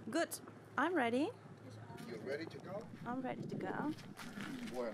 Good. I'm ready. You ready to go? I'm ready to go. Bueno.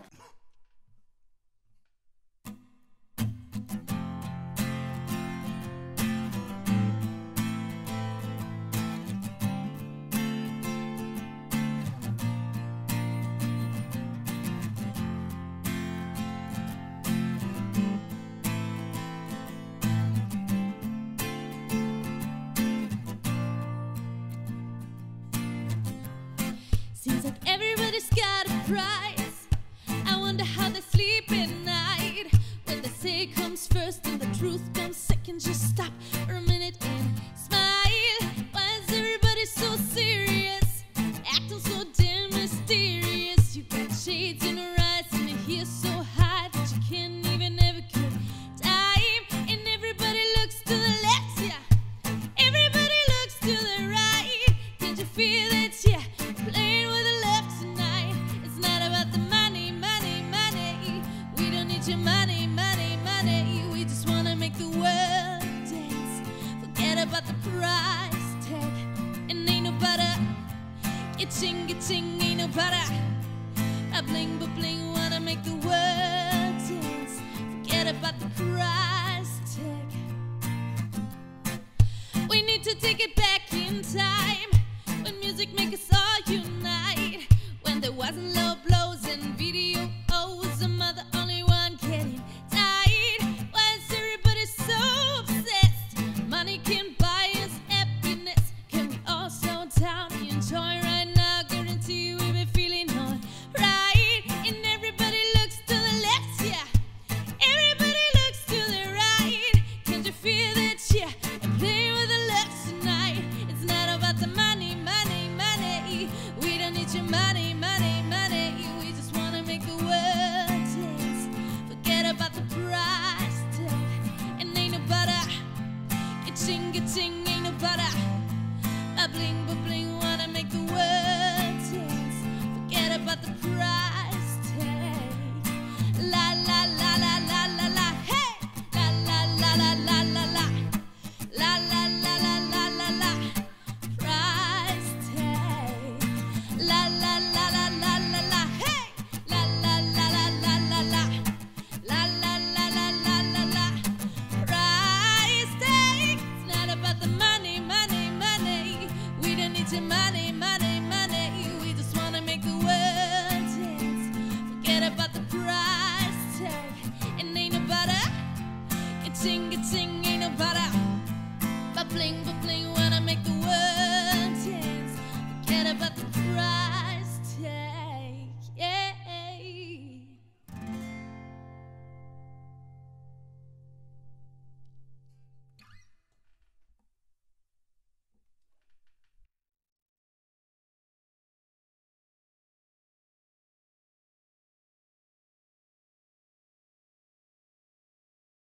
Seems like everybody's got a price. I wonder how they sleep at night. When they say it comes first and the truth comes second, just stop for a minute and smile. Why is everybody so serious? Acting so damn mysterious. You got shades in your eyes and your hair so high that you can't even ever get time. And everybody looks to the left, yeah. Everybody looks to the right. Can't you feel it, yeah? Playing with the left tonight. It's not about the money, money, money. We don't need your money, money, money. We just wanna make the world dance. Forget about the price tag. And ain't no butter. Itching, itching, ain't no butter. But bling, wanna make the world dance. Forget about the price tag. We need to take it back in time. When music make us all unite. When there wasn't low blows and video O's, a mother only one getting tired. Why is everybody so obsessed? Money can buy us happiness. Can we all slow down and enjoy right now? Guarantee you we'll be feeling alright. And everybody looks to the left, yeah. Everybody looks to the right. Can't you feel that, yeah? And play with the left tonight. It's not about the money, money, money. We don't need your money, money, money. We just wanna make the world dance. Forget about the price tag. And ain't no butter. Itching, itching, ain't no butter. But bling, wanna make the world dance. Forget about the price tag. La la la la la la la. Hey! La la la la la la la. La la la la la la la. Price tag. La la la la la la la. Hey! La la la la la la la. La la la la la la la. Price tag. It's not about the money, money, money. We don't need your money,